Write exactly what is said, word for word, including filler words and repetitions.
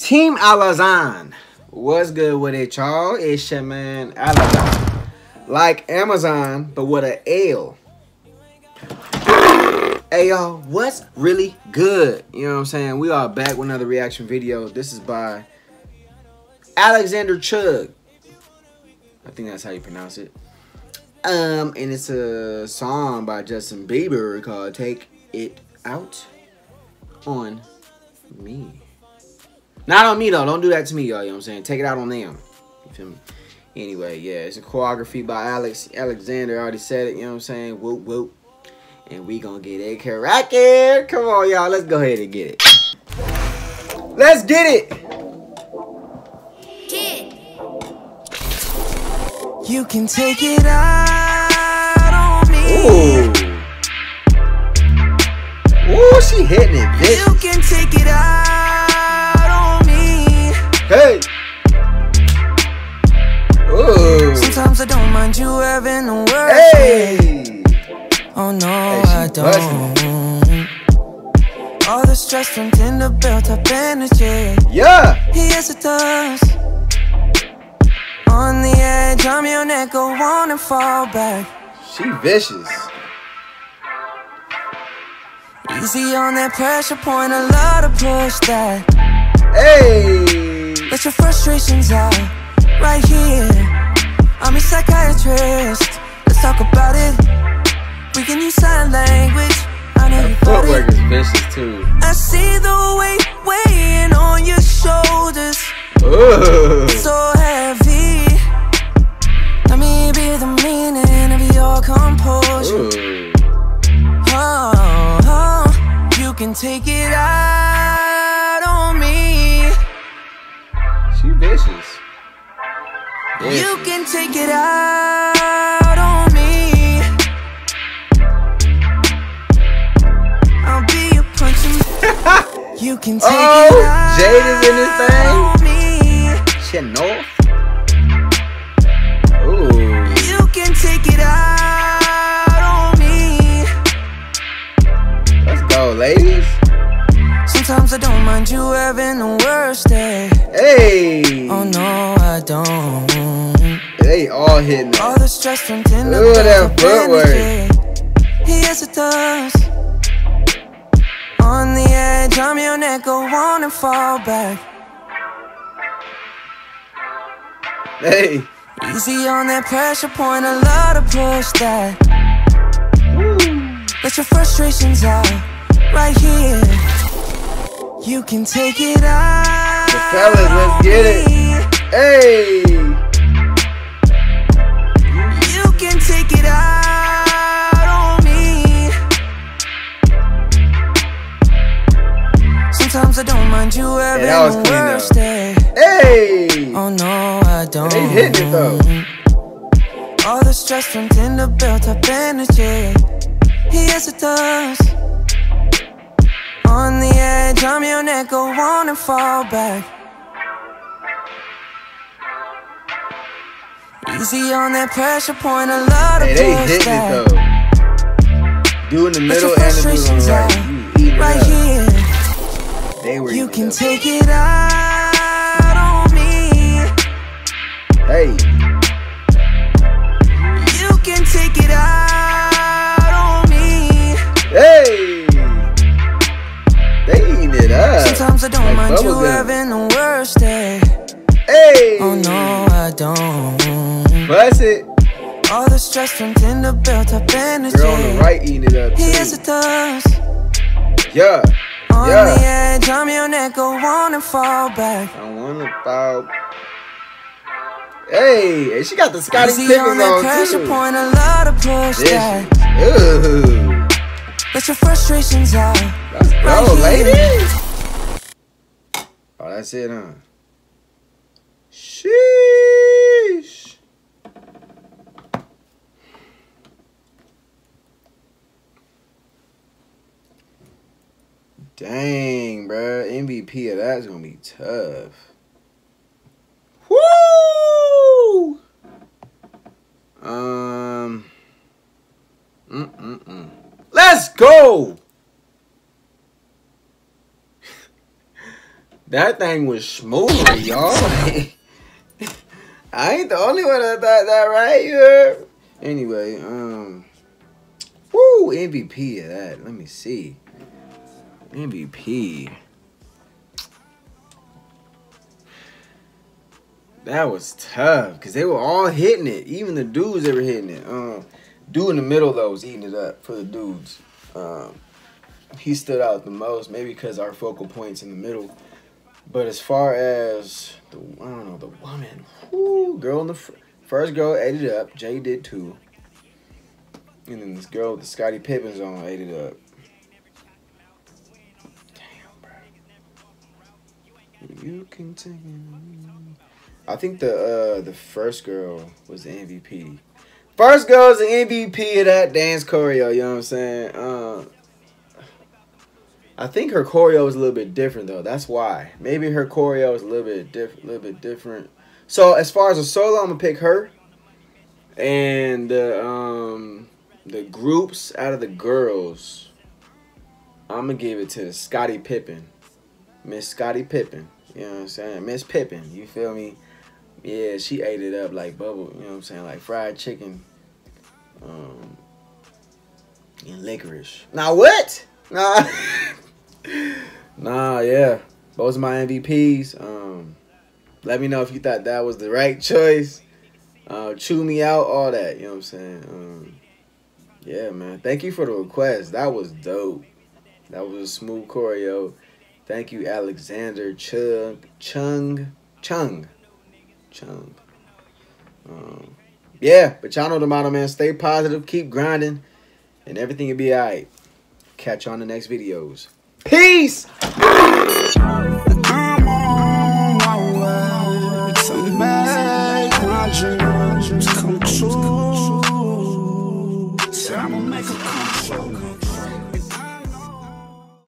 Team Alazan. What's good with it, y'all? It's your man Alazan. Like Amazon, but with an L. Hey, y'all, what's really good? You know what I'm saying? We are back with another reaction video. This is by Alexander Chug. I think that's how you pronounce it. Um, and it's a song by Justin Bieber called Take It Out on Me. Not on me, though. Don't do that to me, y'all. You know what I'm saying? Take it out on them. You feel me? Anyway, yeah, it's a choreography by Alex Alexander. I already said it, you know what I'm saying? Whoop, whoop. And we gonna get it cracking. Come on, y'all. Let's go ahead and get it. Let's get it. Kid. You can take it out on me. Ooh. Ooh, she hitting it, bitch. You can take it out on me. Hey. Ooh. Sometimes I don't mind you having the worst. Hey. Oh no, hey, I don't. All the stress from Tinder built up energy. Yeah. Yes, it does. On the edge, I'm your neck, go on and fall back. She vicious. Easy on that pressure point, a lot of push that. Hey. Let your frustrations out right here. I'm your psychiatrist. Let's talk about it. We can use sign language. I know you got footwork it. is vicious too. I see the weight weighing on your shoulders. Ooh. So heavy. Let me be the meaning of your composure. Ooh. Oh, oh, you can take it out on me. She vicious. vicious. You can take it out on me. I'll be your punching. You can take oh, it out Jade is in this thing. on me. Shit, North. Ooh. You can take it out on me. Let's go, ladies. Sometimes I don't mind you having the worst day. Hey. Oh no, I don't. They all hitting it. All the stress from Tinder. Ooh, that footwork. Yes, it does. On the edge, I'm your neck, go on and fall back. Hey. Easy on that pressure point, a lot of push that. Woo. Let your frustrations out right here. You can take it out. The fellas, let's get it. Hey. You can take it out on me. Sometimes I don't mind you having yeah, the worst day. Hey. Oh no, I don't. They hitting it though. All the stress from Tinder built up energy. Yes, it does. On the edge, I'm your neck, go on and fall back. Easy on that pressure point, a lot of hey, they push hitting that. it though. Do in the middle and the dude on the right. You eating right it up. here. They were You eating can it up. take it out on me. Hey. You can take it out on me. Hey. They eating it up. Sometimes I don't like mind you gum. having the worst day. Hey. Oh no, I don't. Bust it. All the stress from Tinder built up energy. Girl on the right eating it up too. Yes, it does. Yeah. On yeah. the edge, I'm your neck, go on and fall back. I wanna fall. Hey, and she got the Scottie Easy Pippen on that on pressure too. point, a lot of push that. Ooh. Let your frustrations out. Let's go, right ladies. Oh, that's it, huh? Sheesh. Dang, bro. M V P of that's gonna be tough. Woo! Um. Mm mm mm. Let's go. That thing was smooth, y'all. I ain't the only one that thought that, right? You heard? Anyway, um, woo, M V P of that. Let me see. M V P. That was tough because they were all hitting it. Even the dudes, they were hitting it. Um, dude in the middle though was eating it up for the dudes. Um, he stood out the most, maybe because our focal points in the middle. But as far as the, I don't know, the woman, whoo, girl in the fr first girl ate it up. Jay did too. And then this girl with the Scottie Pippins on ate it up. Damn, bro. You can take it. I think the uh, the first girl was the M V P. First girl was the M V P of that dance choreo, you know what I'm saying? Uh, I think her choreo was a little bit different though. That's why. Maybe her choreo was a little bit different, little bit different. So as far as a solo, I'm gonna pick her. And the um the groups out of the girls, I'm gonna give it to Scottie Pippen, Miss Scottie Pippen. You know what I'm saying? Miss Pippen. You feel me? Yeah, she ate it up like bubble. You know what I'm saying? Like fried chicken, um, and licorice. Now what? Nah. Nah, yeah. Those are my M V Ps. Um, let me know if you thought that was the right choice. Uh, chew me out, all that. You know what I'm saying? Um, yeah, man. Thank you for the request. That was dope. That was a smooth choreo. Thank you, Alexander Chung. Chung. Chung. Chung. Um, yeah, but y'all know the motto, man. Stay positive. Keep grinding. And everything will be all right. Catch you on the next videos. Peace!